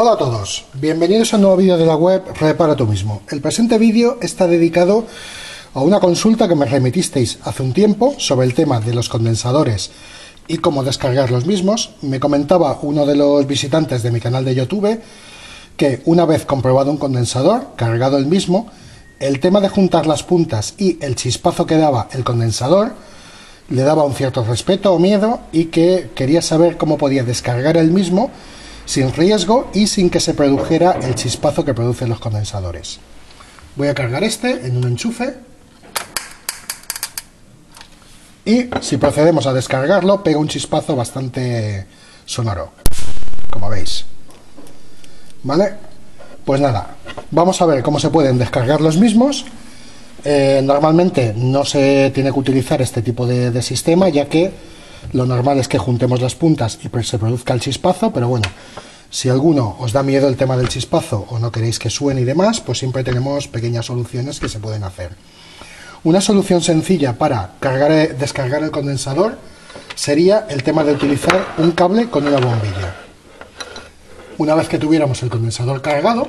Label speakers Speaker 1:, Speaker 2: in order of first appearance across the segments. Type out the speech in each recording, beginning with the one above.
Speaker 1: Hola a todos, bienvenidos a un nuevo vídeo de la web Repara tú mismo. El presente vídeo está dedicado a una consulta que me remitisteis hace un tiempo sobre el tema de los condensadores y cómo descargar los mismos. Me comentaba uno de los visitantes de mi canal de YouTube que una vez comprobado un condensador, cargado el mismo, el tema de juntar las puntas y el chispazo que daba el condensador le daba un cierto respeto o miedo, y que quería saber cómo podía descargar el mismo sin riesgo y sin que se produjera el chispazo que producen los condensadores. Voy a cargar este en un enchufe y si procedemos a descargarlo pega un chispazo bastante sonoro, como veis. ¿Vale? Pues nada, vamos a ver cómo se pueden descargar los mismos. Normalmente no se tiene que utilizar este tipo de sistema, ya que lo normal es que juntemos las puntas y se produzca el chispazo, pero bueno, si alguno os da miedo el tema del chispazo o no queréis que suene y demás, pues siempre tenemos pequeñas soluciones que se pueden hacer. Una solución sencilla para descargar el condensador sería el tema de utilizar un cable con una bombilla. Una vez que tuviéramos el condensador cargado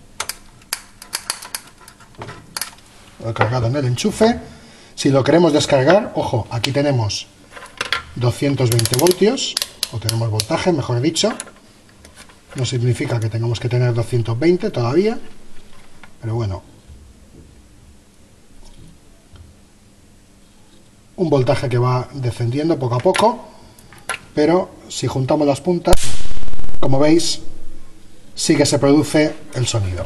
Speaker 1: en el enchufe, si lo queremos descargar, ojo, aquí tenemos 220 voltios, o tenemos voltaje, mejor dicho. No significa que tengamos que tener 220 todavía, pero bueno, un voltaje que va descendiendo poco a poco, pero si juntamos las puntas, como veis, sí que se produce el sonido.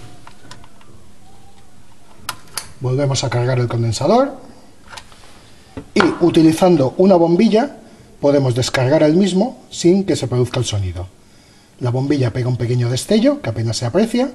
Speaker 1: Volvemos a cargar el condensador y utilizando una bombilla podemos descargar el mismo sin que se produzca el sonido. La bombilla pega un pequeño destello que apenas se aprecia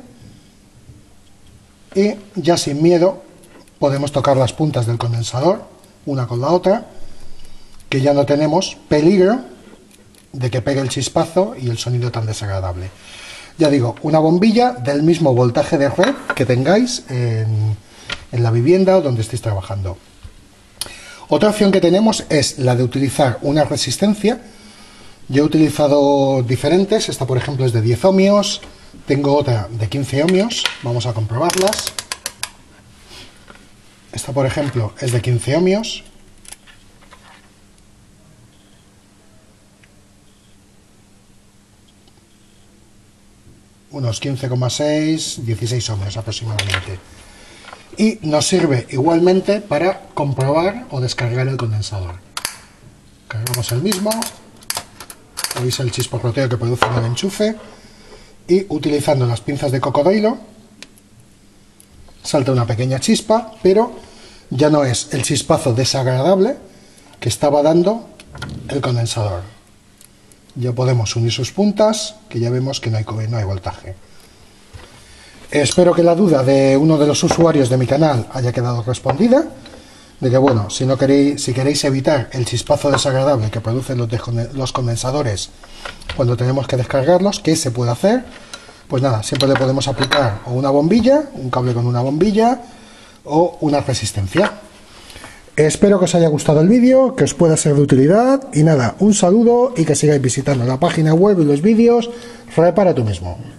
Speaker 1: y ya sin miedo podemos tocar las puntas del condensador una con la otra, que ya no tenemos peligro de que pegue el chispazo y el sonido tan desagradable. Ya digo, una bombilla del mismo voltaje de red que tengáis en la vivienda o donde estéis trabajando. Otra opción que tenemos es la de utilizar una resistencia. Yo he utilizado diferentes, esta por ejemplo es de 10 ohmios, tengo otra de 15 ohmios, vamos a comprobarlas. Esta por ejemplo es de 15 ohmios. Unos 15,6, 16 ohmios aproximadamente. Y nos sirve igualmente para comprobar o descargar el condensador. Cargamos el mismo, veis el chisporroteo que produce en el enchufe, y utilizando las pinzas de cocodrilo salta una pequeña chispa, pero ya no es el chispazo desagradable que estaba dando el condensador. Ya podemos unir sus puntas, que ya vemos que no hay voltaje. Espero que la duda de uno de los usuarios de mi canal haya quedado respondida, de que bueno, si queréis evitar el chispazo desagradable que producen los condensadores cuando tenemos que descargarlos, ¿qué se puede hacer? Pues nada, siempre le podemos aplicar o una bombilla, un cable con una bombilla o una resistencia. Espero que os haya gustado el vídeo, que os pueda ser de utilidad, y nada, un saludo y que sigáis visitando la página web y los vídeos Repara tú mismo.